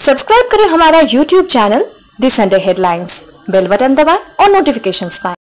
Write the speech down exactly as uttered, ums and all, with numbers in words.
Subscribe करें हमारा YouTube channel the Sunday headlines, bell button दबाएं और नोटिफिकेशंस पाएं।